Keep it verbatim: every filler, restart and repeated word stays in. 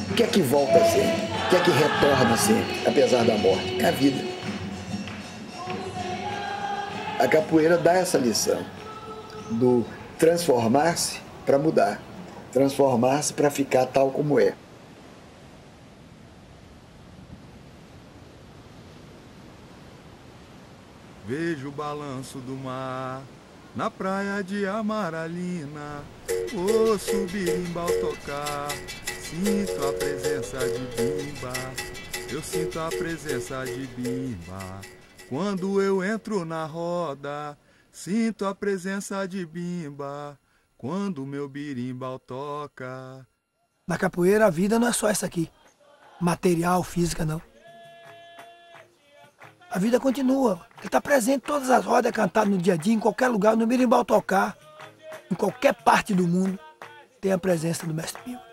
O que é que volta sempre? O que é que retorna sempre, apesar da morte? É a vida. A capoeira dá essa lição do transformar-se para mudar, transformar-se para ficar tal como é. Vejo o balanço do mar na praia de Amaralina, ouço o birimbau tocar, sinto a presença de Bimba, eu sinto a presença de Bimba. Quando eu entro na roda, sinto a presença de Bimba, quando meu birimbau toca. Na capoeira a vida não é só essa aqui, material, física, não. A vida continua. Ele está presente em todas as rodas cantadas no dia a dia, em qualquer lugar, no berimbau tocar, em qualquer parte do mundo, tem a presença do Mestre Pio.